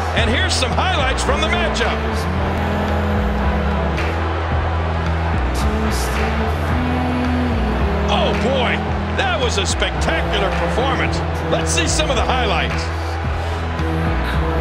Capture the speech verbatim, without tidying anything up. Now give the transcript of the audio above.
And here's some highlights from the matchup. Oh boy, that was a spectacular performance. Let's see some of the highlights.